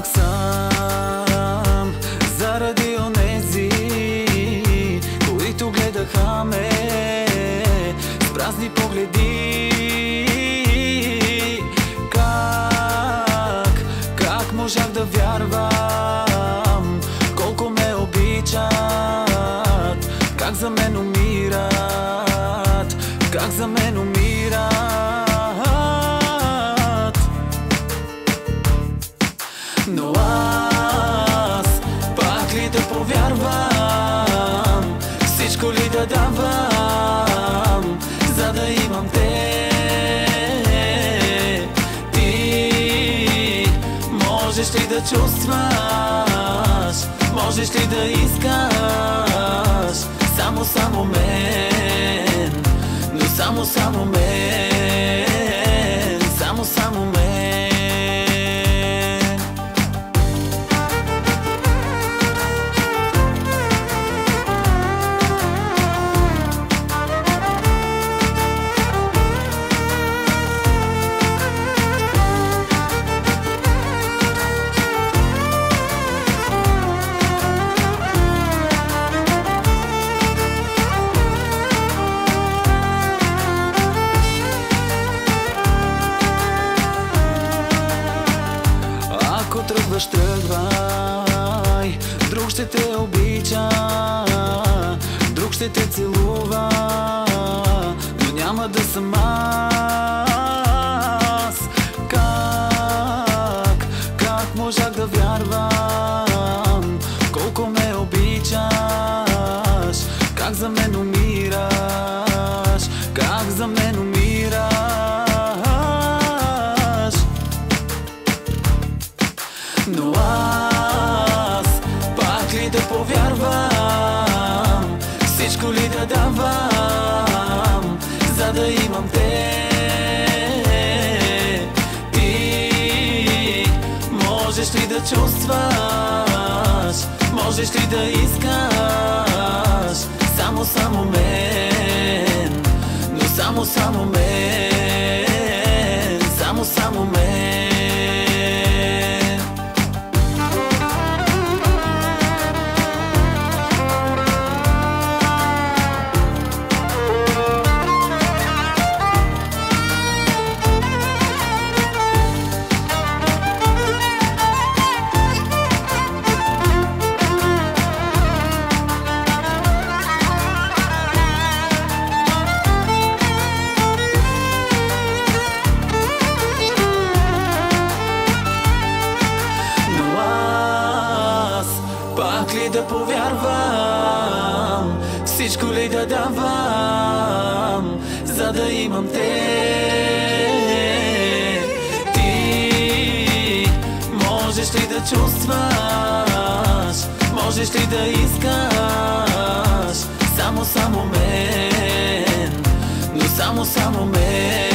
останах сам заради онези, които гледаха ме с празни погледи. Как можах да вярвам колко ме обичат, как за мен умират, как за мен умират. Но аз пак ли да повярвам, всичко ли да давам, за да имам те? Ти можеш ли да чувстваш, можеш ли да искаш само мен, но само мен, само мен. Ако тръгваш, тръгвай, друг ще те обича, друг ще те целува, но няма да съм аз. Как можах да вярвам колко ме обичаш, как за мен умираш, как за мен умираш. Но аз пак ли да повярвам, всичко ли да давам, за да имам те? Ти можеш ли да чувстваш, можеш ли да искаш само мен, но само мен, само мен. Пак ли да повярвам, всичко ли да давам, за да имам те? Ти можеш ли да чувстваш, можеш ли да искаш само мен, но само мен.